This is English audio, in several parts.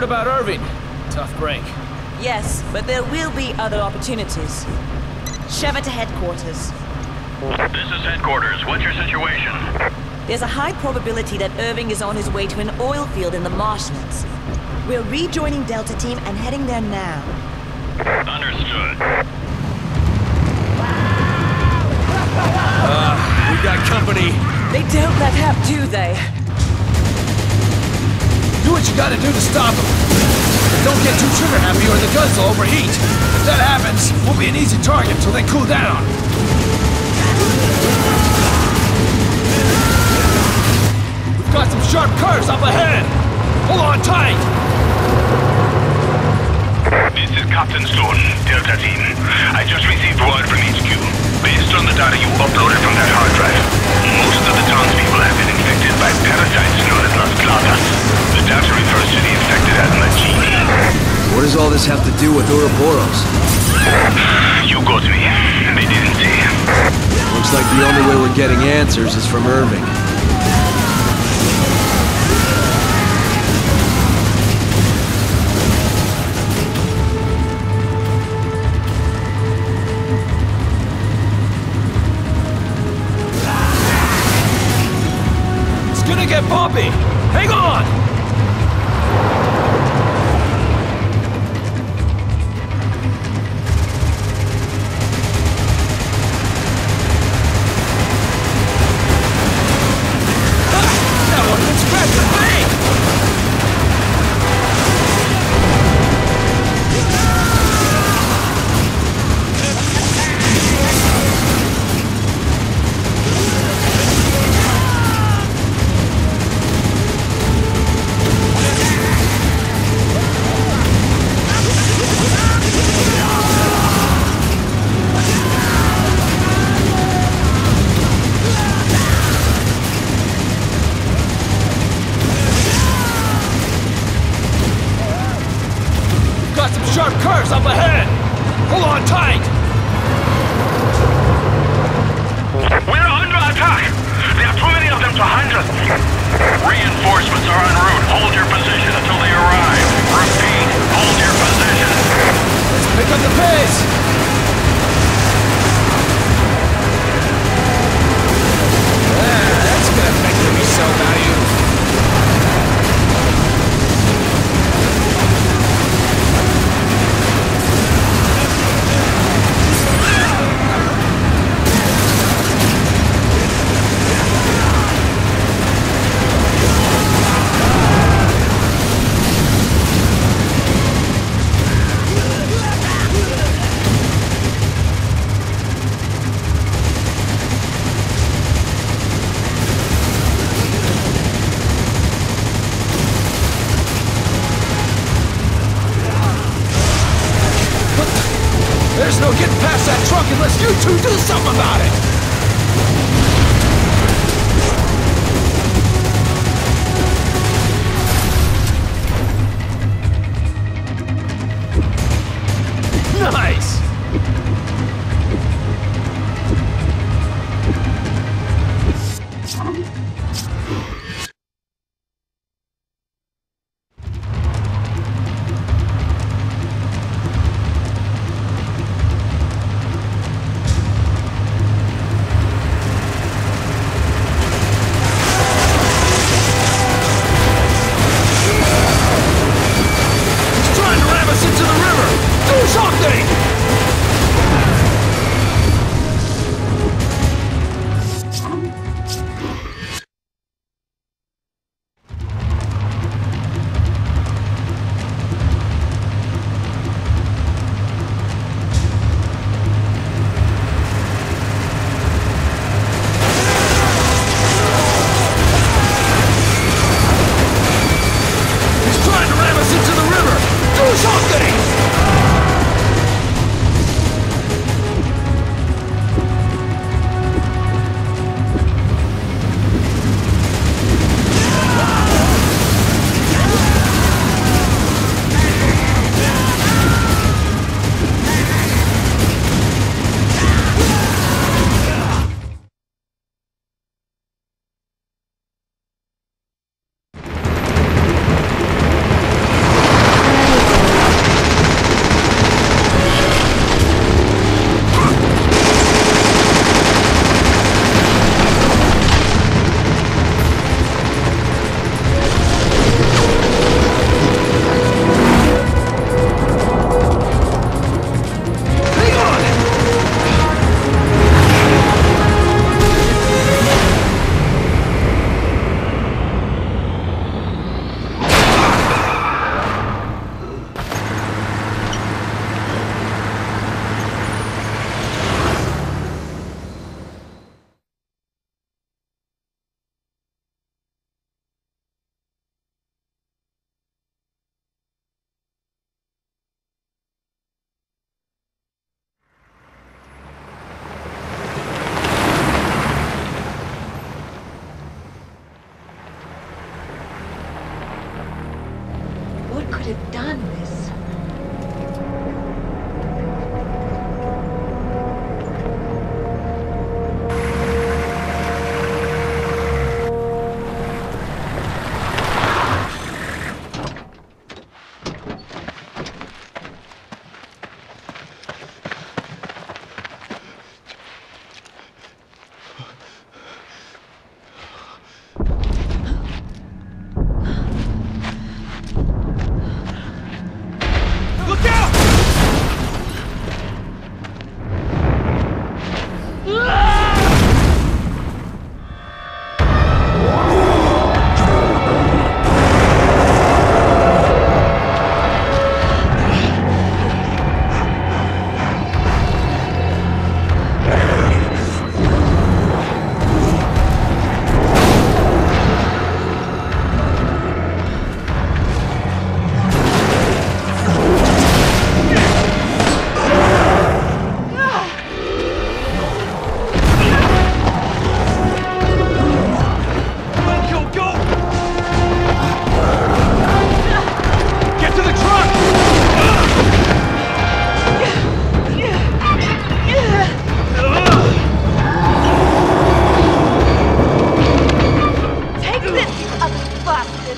about Irving? Tough break. Yes, but there will be other opportunities. Sheva to headquarters. This is headquarters. What's your situation? There's a high probability that Irving is on his way to an oil field in the marshlands. We're rejoining Delta Team and heading there now. Understood. We got company. They don't let up, do they? Do what you gotta do to stop them. But don't get too trigger happy or the guns will overheat. If that happens, we'll be an easy target till they cool down. We've got some sharp curves up ahead. Hold on tight. This is Captain Stone, Delta Team. I just received word from HQ. Based on the data you uploaded from that hard drive, most of the townspeople have been infected by parasites known as Las Plagas. The data refers to the infected as Magini. What does all this have to do with Ouroboros? You got me. They didn't say. Looks like the only way we're getting answers is from Irving. It's gonna get bumpy. Hang on! Sharp curves up ahead! Hold on tight! We're under attack! There are too many of them to handle! Reinforcements are en route. Hold your position until they arrive. Repeat, hold your position. Let's pick up the pace! That's gonna make the resale value. There's no getting past that truck unless you two do something about it! Nice! the truck! Take this, you ugly bastard!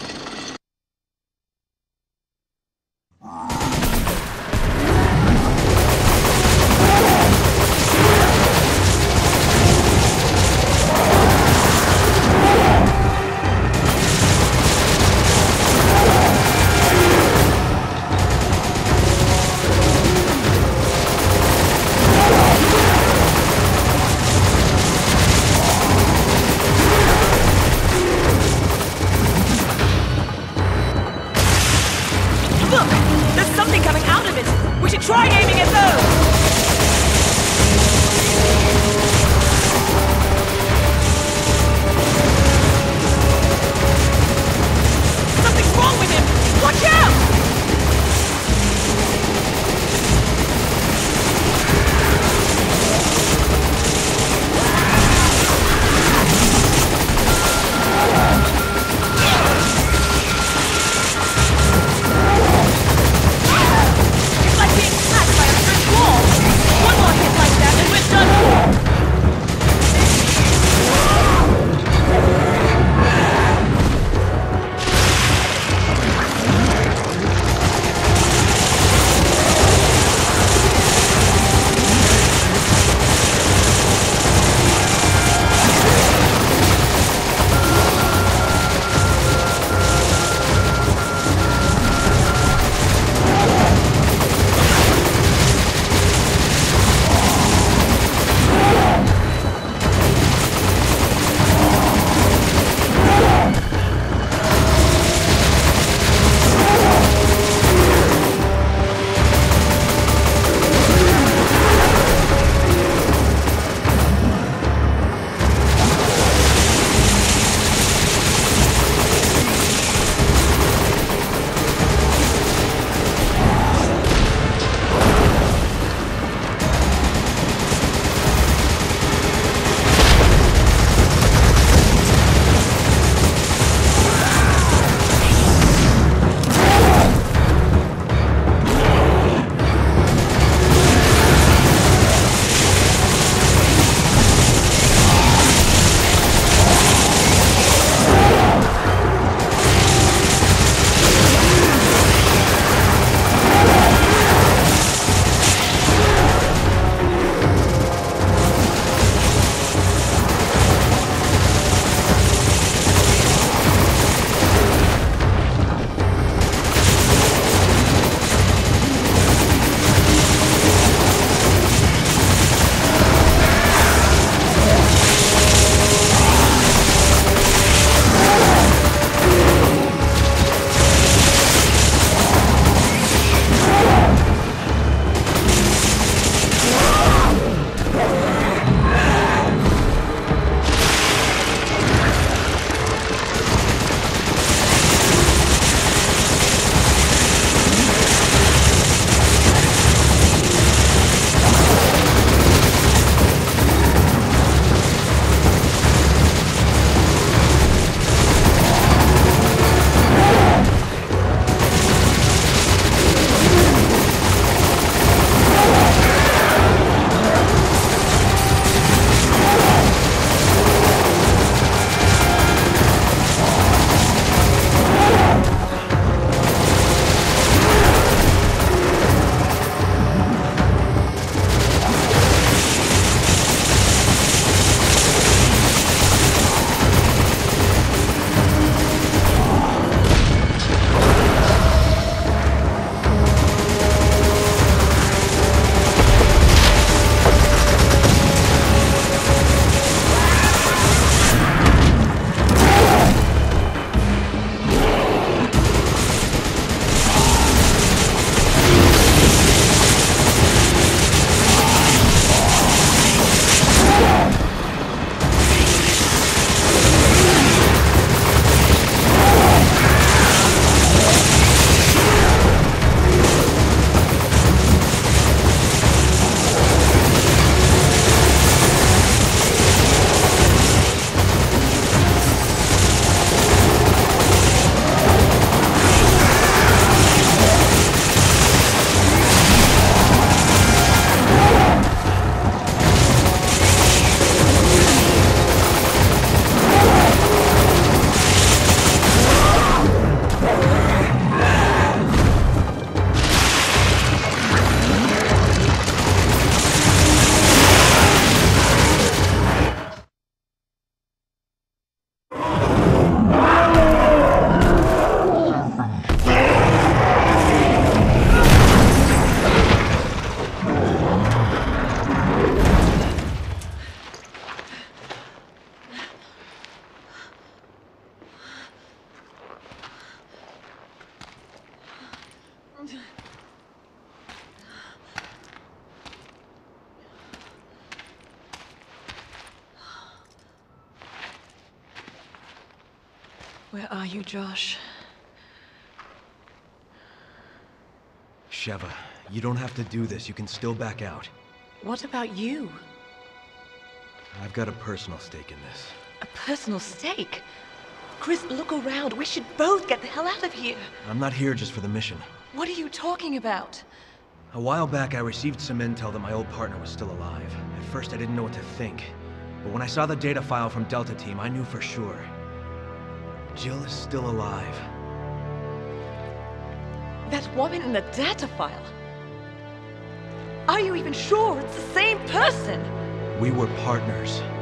Look! There's something coming out of it! We should try aiming at those! Something's wrong with him! Watch out! It's like being smacked by a brick wall! One more hit like that and we're done for! Where are you, Josh? Sheva, you don't have to do this. You can still back out. What about you? I've got a personal stake in this. A personal stake? Chris, look around. We should both get the hell out of here. I'm not here just for the mission. What are you talking about? A while back, I received some intel that my old partner was still alive. At first, I didn't know what to think. But when I saw the data file from Delta Team, I knew for sure. Jill is still alive. That woman in the data file? Are you even sure it's the same person? We were partners.